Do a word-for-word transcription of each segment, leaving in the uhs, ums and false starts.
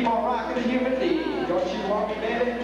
Keep on rocking the human lead. Don't you want me, baby?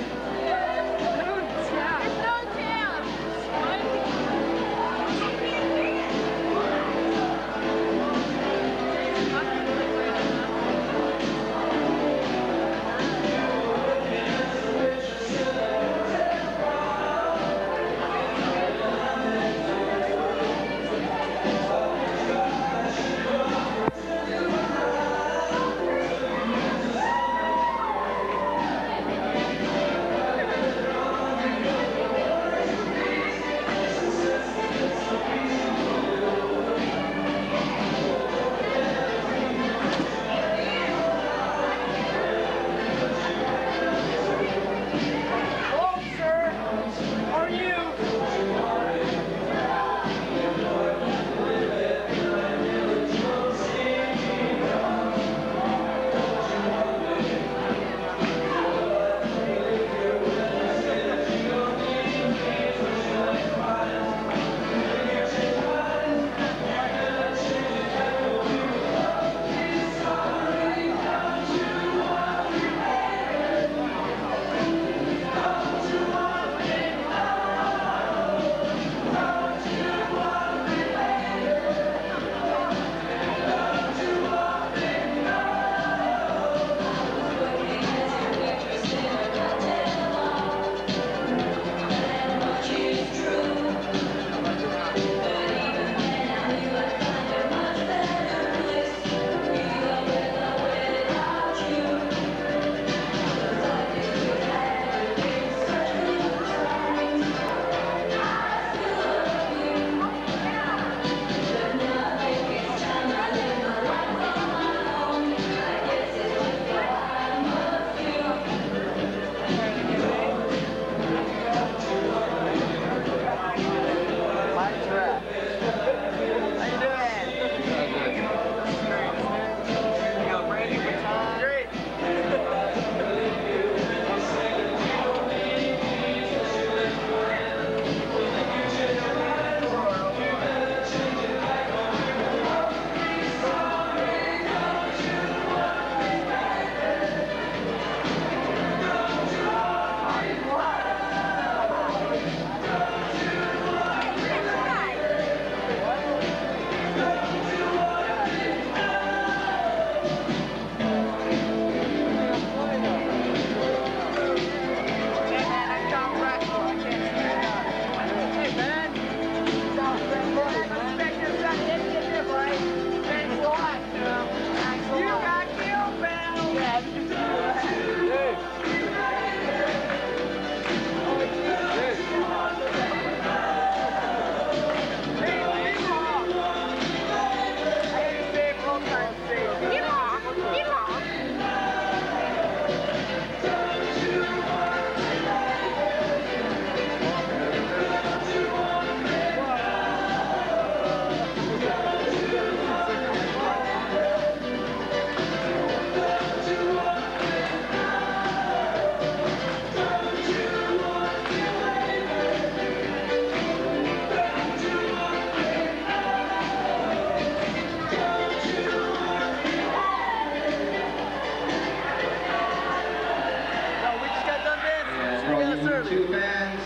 Two fans,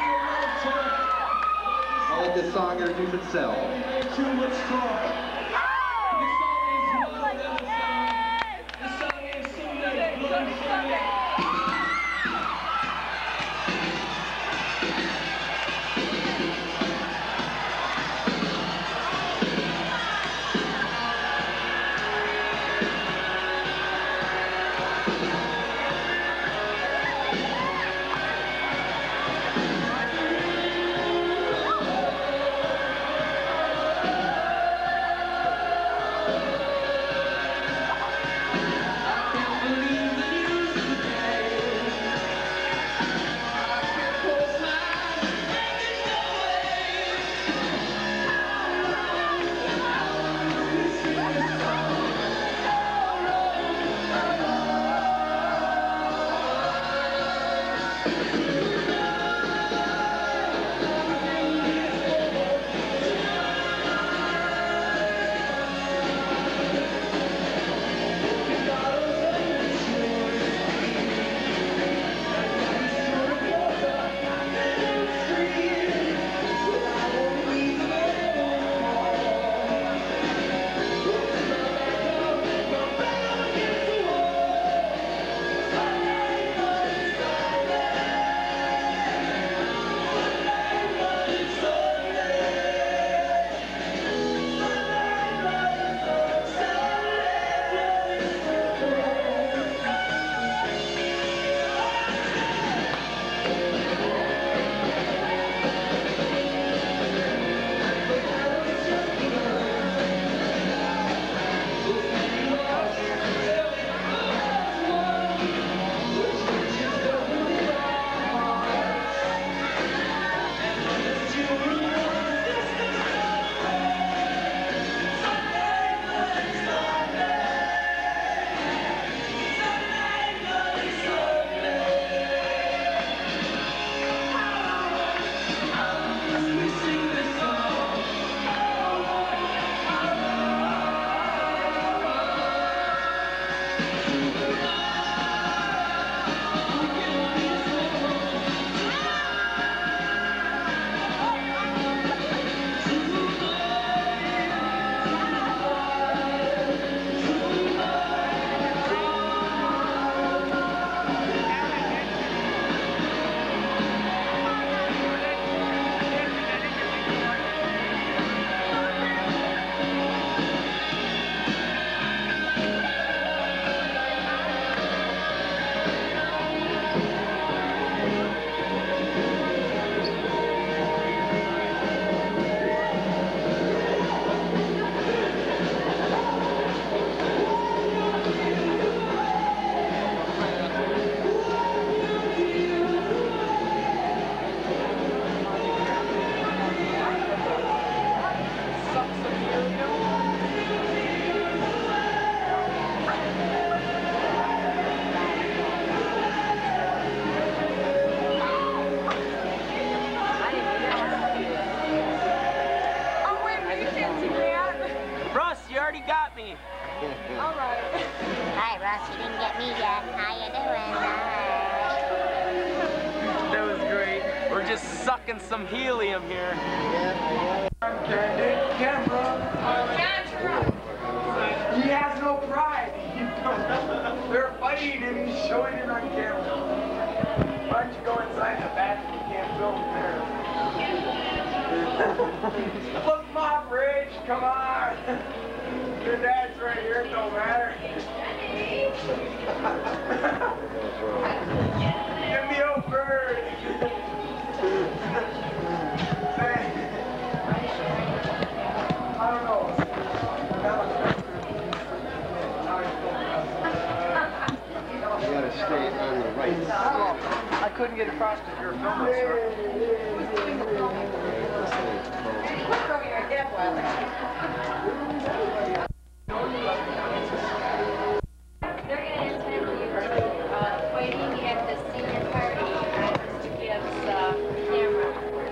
I'll let this song introduce itself. Too much talk. This song is one of them songs. This song is Sunday, Bloody Sunday. Ross, you didn't get me yet. How you doing? That was great. We're just sucking some helium here. Yeah. Candid camera. He has no pride. They're fighting and he's showing it on camera. Why don't you go inside the bathroom? You can't film there. Look, Mom, Rich, come on. Your dad's right here, it don't matter. Give me a bird. I don't know. You gotta stay on the right. Oh, I couldn't get across because you're filming, sir. They're going to attend you uh, fighting at the senior party on Mister Gibbs' uh, camera.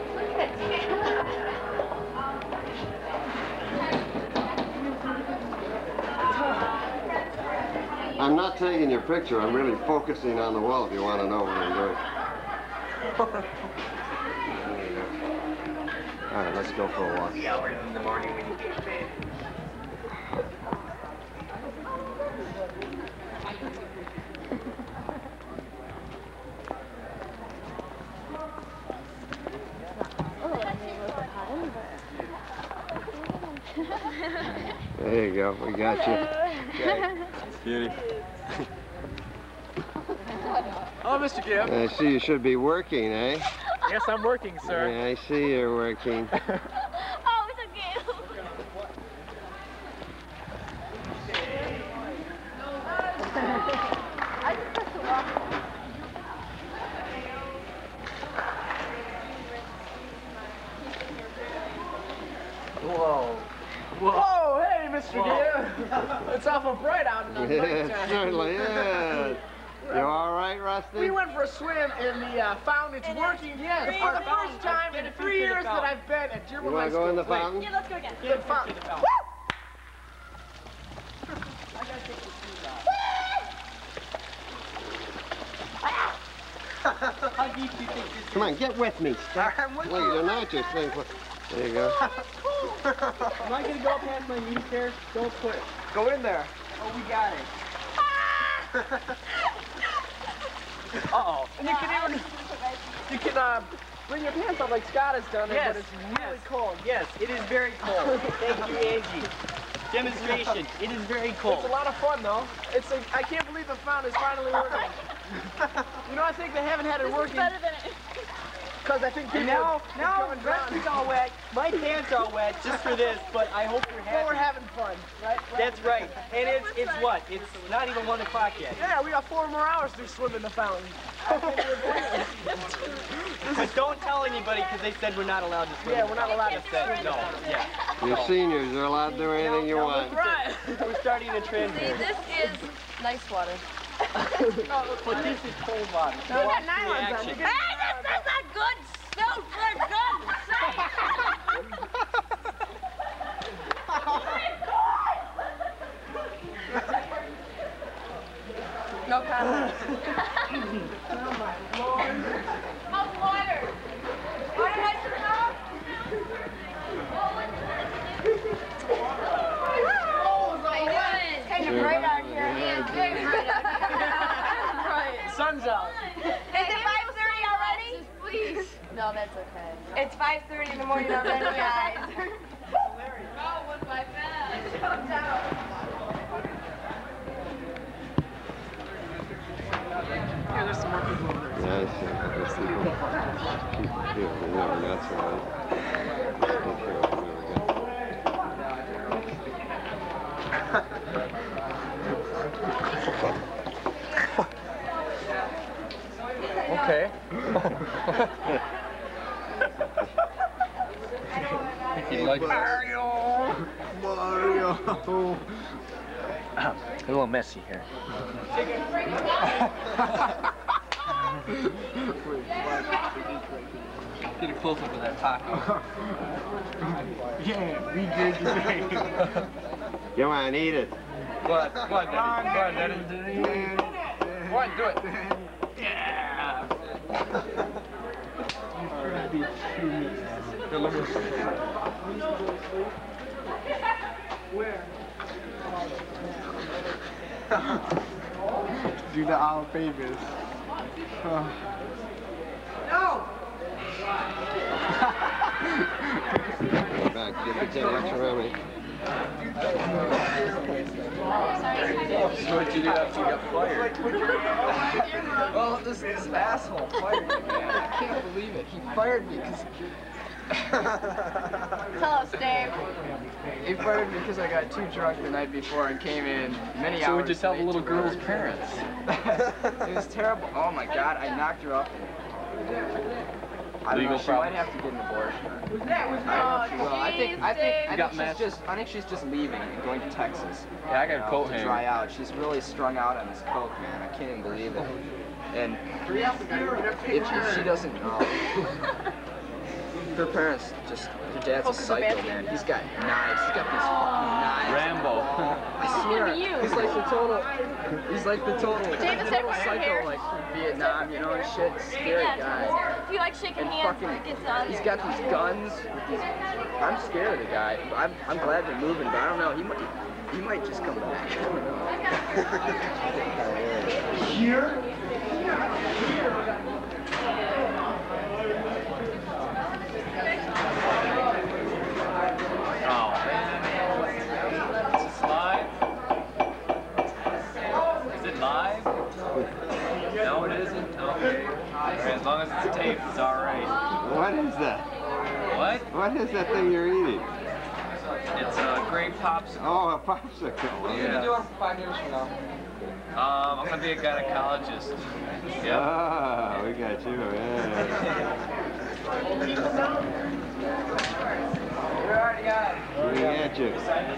I'm not taking your picture. I'm really focusing on the wall if you want to know what I'm doing. There you go. All right, let's go for a walk. Three hours in the morning when you get to bed. There you go. We got you. Okay. Beauty. Oh, Mister Gibb. I see you should be working, eh? Yes, I'm working, sir. Yeah, I see you're working. Oh, Mister Gibb. I just pressed the walk. Whoa. Whoa. Whoa, hey, Mister Gibb. It's awful bright out in the Yeah, nighttime. it certainly is. You all right, Rusty? We went for a swim in the uh, fountain. It's working, yes. For the first time in three years that I've been at Dearborn You want High to go School. in the fountain? Yeah, let's go again. The fountain. Woo! How deep do you think this Come on, get with me. Stop. I'm with Wait, you. you're not just saying. There you go. Am I going to go past my knee there? Don't put it. Go in there. Oh, we got it. Uh-oh. And you can even, you can uh, bring your pants up like Scott has done, Yes, but it's really yes. cold. Yes, it is very cold. Thank you, Angie. Demonstration. It is very cold. It's a lot of fun, though. It's a, I can't believe the fountain is finally working. You know, I think they haven't had it This is working better than it. because I think people And now, have now gone the down. rest is all wet. My pants are wet just for this, but I hope you're But happy. we're having fun, right? That's right. And it's it's what? It's not even one o'clock yet. Yeah, we got four more hours to swim in the fountain. But don't tell anybody because they said we're not allowed to swim. Yeah, we're not allowed to They said no. Yeah. You're seniors. You're allowed to do anything you want. Right. We're starting a trend See, here. this is nice water. But this is cold water. You got nylons on. Reaction. You Hey, get- this is a good suit for goodness sake. No comment. How's water? Water nice and cold? How you doing? It's kind of bright out here. Yeah, it's very bright out here. Right. Sun's out. Is it five thirty already? Please. No, that's okay. It's five thirty in the morning already, guys. Oh, one by fast. Come down. Yeah, there's some more people over there. Yeah, I see. There's people. People here. We never got somebody. Let's take care of them. Okay. like Mario! Mario! A little messy here. Get a close up of that taco. Yeah, regurgitate. Come on, eat it. What? What? Come on, go on, let him do it. Go on, do it. Yeah. Where? Do the all favors. Oh. No! Go back, get the tail around me. What'd you do after you got fired? Well, this, this asshole fired me, man. I can't believe it. He fired me because... Tell us, Dave. He fired me because I got too drunk the night before and came in many So hours would you tell the late little to girl's work. parents? It was terrible. Oh my God, I knocked her up. I don't Legal know, she problem. might have to get an abortion. Was I don't know if she will. I think, I think, I You got think she's matched? just, I think she's just leaving and going to Texas. Yeah, I got you a know, coat to hanger. dry out. She's really strung out on this coke, man. I can't even believe it. And if she, she doesn't know, her parents just, her dad's a psycho, man. He's got knives. He's got these fucking knives. Rambo. I swear, you. he's like the total, he's like the total, David, the say total what psycho, here. like from Vietnam, you know, and shit. Scary guy. If you like shaking And hands, fucking, it gets on he's there. got these guns. With these, I'm scared of the guy. I'm, I'm glad they're moving, but I don't know. He might, he might just come back. I don't know. Here? Oh. Is this live? Is it live? No, it isn't? Okay. Okay, as long as it's taped, it's alright. What is that? What? What is that thing you're eating? It's a grape popsicle. Oh, a popsicle. Yeah. doing for five years from now? Um, I'm gonna be a gynecologist. Yep. Ah, we got you, yeah. We already got it. We got you.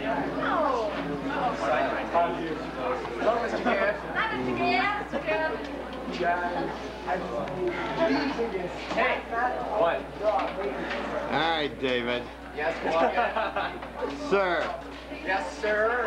Hello, Mister Garrett. Hi, Mister Gibb. Mister Gibb. Hey. What? All right, David. Yes, what? Sir. Yes, sir.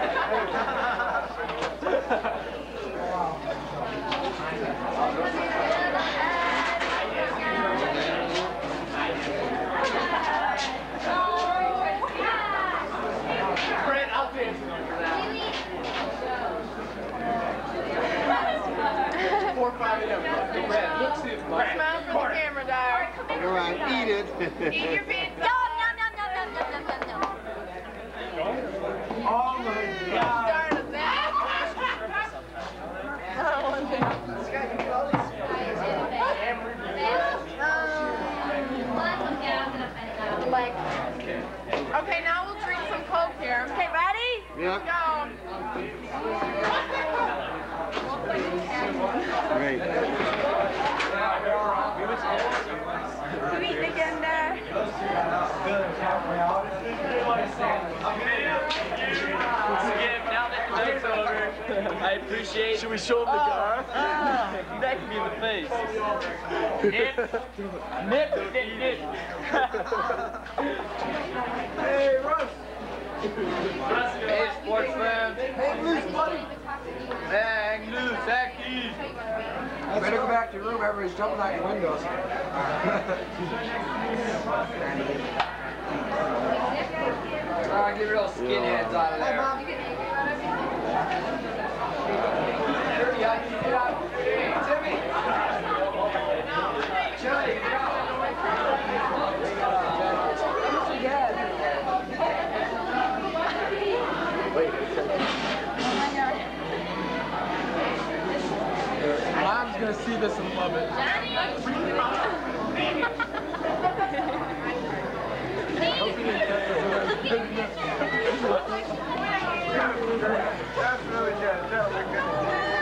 Brent, I'll dance for that. Four, five of them. Brent, look, see it. Brent, Smile for the camera, Dyer. Come on, eat it. Eat your beans. Nom, nom, nom, nom, nom, nom, nom, nom, nom. Oh my God. Started that. Like, okay, now we'll drink some Coke here. Okay, ready? Yep. Go. Great. Sweet again there. Now that the night's over, I appreciate. Should we show him the car? That could be in the face. Nip, nip, nip, nip. Hey, Russ. Hey, sportsman. Hang loose, buddy. Hang loose, Aki. Better go back to your room. Everybody's jumping out your windows. Uh, get real skinheads out of there. Dirty, I need to get out. Hey, Timmy. Chili, get out. Mom's gonna see this and love it. That's really good. That was good.